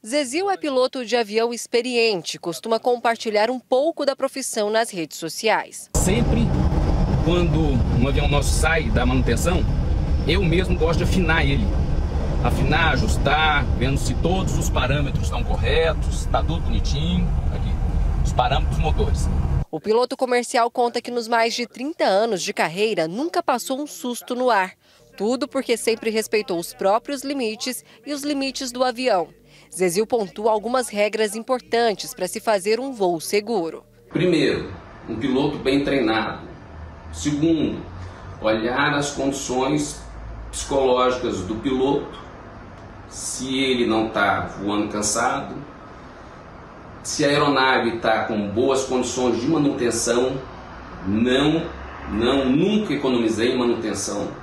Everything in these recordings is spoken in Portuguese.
Zezil é piloto de avião experiente, costuma compartilhar um pouco da profissão nas redes sociais. Sempre quando um avião nosso sai da manutenção, eu mesmo gosto de afinar ele. Afinar, ajustar, vendo se todos os parâmetros estão corretos, está tudo bonitinho. Aqui, os parâmetros motores. O piloto comercial conta que nos mais de 30 anos de carreira nunca passou um susto no ar. Tudo porque sempre respeitou os próprios limites e os limites do avião. Zezil pontua algumas regras importantes para se fazer um voo seguro. Primeiro, um piloto bem treinado. Segundo, olhar as condições psicológicas do piloto, se ele não está voando cansado, se a aeronave está com boas condições de manutenção. Nunca economizei em manutenção.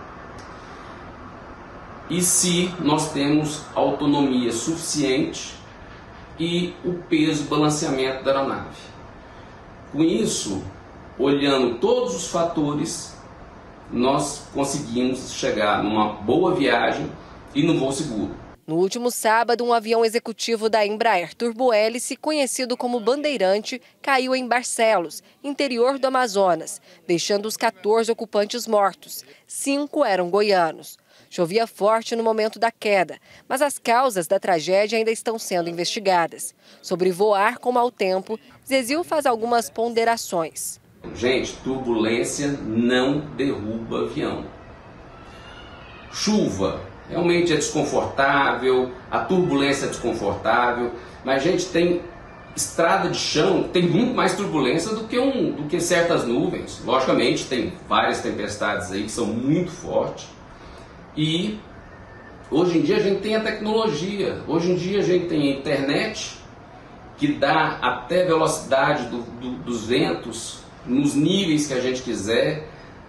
E se nós temos autonomia suficiente e o peso, balanceamento da aeronave. Com isso, olhando todos os fatores, nós conseguimos chegar numa boa viagem e no voo seguro. No último sábado, um avião executivo da Embraer Turbohélice, conhecido como Bandeirante, caiu em Barcelos, interior do Amazonas, deixando os 14 ocupantes mortos. 5 eram goianos. Chovia forte no momento da queda, mas as causas da tragédia ainda estão sendo investigadas. Sobre voar com mau tempo, Zezil faz algumas ponderações. Gente, turbulência não derruba avião. Chuva realmente é desconfortável, a turbulência é desconfortável, mas, gente, tem estrada de chão, tem muito mais turbulência do que certas nuvens. Logicamente, tem várias tempestades aí que são muito fortes. E hoje em dia a gente tem a tecnologia, hoje em dia a gente tem a internet que dá até velocidade dos ventos nos níveis que a gente quiser,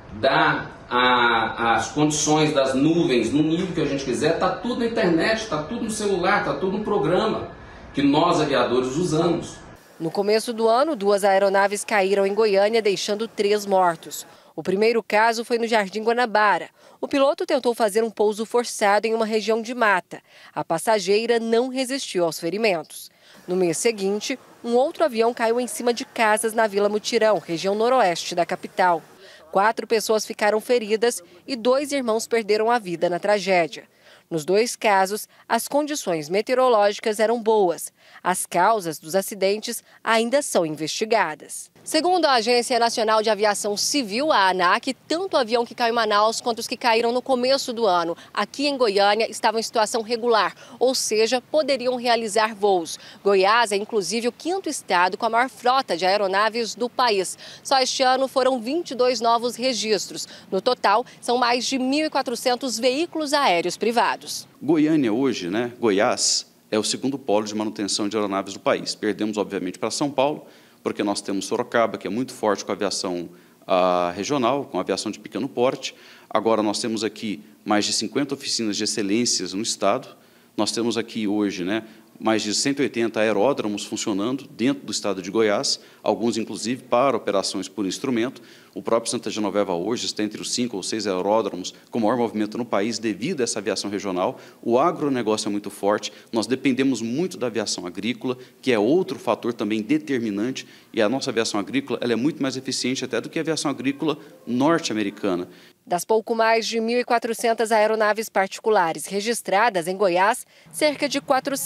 dá as condições das nuvens no nível que a gente quiser, está tudo na internet, está tudo no celular, está tudo no programa que nós aviadores usamos. No começo do ano, 2 aeronaves caíram em Goiânia, deixando 3 mortos. O primeiro caso foi no Jardim Guanabara. O piloto tentou fazer um pouso forçado em uma região de mata. A passageira não resistiu aos ferimentos. No mês seguinte, um outro avião caiu em cima de casas na Vila Mutirão, região noroeste da capital. 4 pessoas ficaram feridas e 2 irmãos perderam a vida na tragédia. Nos 2 casos, as condições meteorológicas eram boas. As causas dos acidentes ainda são investigadas. Segundo a Agência Nacional de Aviação Civil, a ANAC, tanto o avião que caiu em Manaus quanto os que caíram no começo do ano aqui em Goiânia estavam em situação regular, ou seja, poderiam realizar voos. Goiás é inclusive o 5º estado com a maior frota de aeronaves do país. Só este ano foram 22 novos registros. No total, são mais de 1.400 veículos aéreos privados. Goiânia hoje, Goiás, é o 2º polo de manutenção de aeronaves do país. Perdemos, obviamente, para São Paulo, porque nós temos Sorocaba, que é muito forte com a aviação regional, com a aviação de pequeno porte. Agora nós temos aqui mais de 50 oficinas de excelências no estado. Nós temos aqui hoje, mais de 180 aeródromos funcionando dentro do estado de Goiás, alguns, inclusive, para operações por instrumento. O próprio Santa Genoveva hoje está entre os 5 ou 6 aeródromos com maior movimento no país devido a essa aviação regional. O agronegócio é muito forte, nós dependemos muito da aviação agrícola, que é outro fator também determinante, e a nossa aviação agrícola ela é muito mais eficiente até do que a aviação agrícola norte-americana. Das pouco mais de 1.400 aeronaves particulares registradas em Goiás, cerca de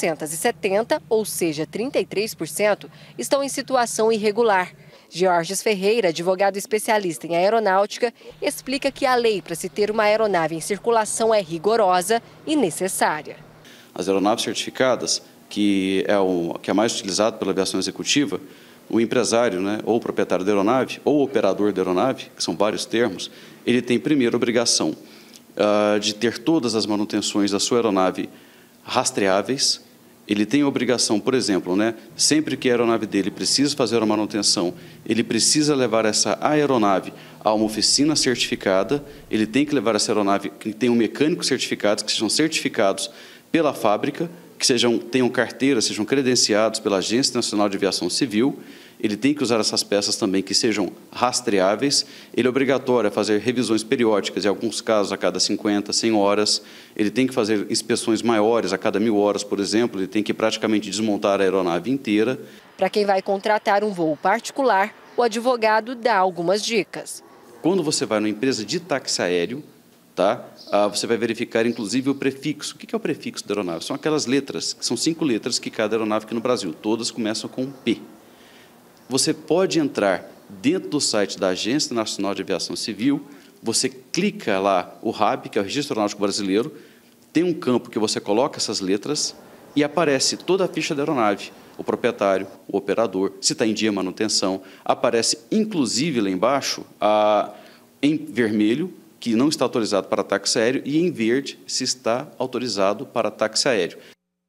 470, ou seja, 33%, estão em situação irregular. Georges Ferreira, advogado especialista em aeronáutica, explica que a lei para se ter uma aeronave em circulação é rigorosa e necessária. As aeronaves certificadas, que é mais utilizado pela aviação executiva, o empresário, ou o proprietário da aeronave, ou o operador da aeronave, que são vários termos, ele tem primeiro a obrigação de ter todas as manutenções da sua aeronave rastreáveis. Ele tem a obrigação, por exemplo, sempre que a aeronave dele precisa fazer uma manutenção, ele precisa levar essa aeronave a uma oficina certificada, ele tem que levar essa aeronave que tenham mecânicos certificados, que sejam certificados pela fábrica, que tenham carteira, sejam credenciados pela Agência Nacional de Aviação Civil, ele tem que usar essas peças também que sejam rastreáveis, ele é obrigatório a fazer revisões periódicas, em alguns casos a cada 50, 100 horas, ele tem que fazer inspeções maiores a cada 1000 horas, por exemplo, ele tem que praticamente desmontar a aeronave inteira. Para quem vai contratar um voo particular, o advogado dá algumas dicas. Quando você vai numa empresa de táxi aéreo, tá? Você vai verificar, inclusive, o prefixo. O que é o prefixo da aeronave? São aquelas letras, que são 5 letras que cada aeronave aqui no Brasil, todas começam com P. Você pode entrar dentro do site da Agência Nacional de Aviação Civil, você clica lá o RAB, que é o Registro Aeronáutico Brasileiro, tem um campo que você coloca essas letras e aparece toda a ficha da aeronave, o proprietário, o operador, se está em dia manutenção, aparece inclusive lá embaixo, em vermelho, que não está autorizado para táxi aéreo, e em verde, se está autorizado para táxi aéreo.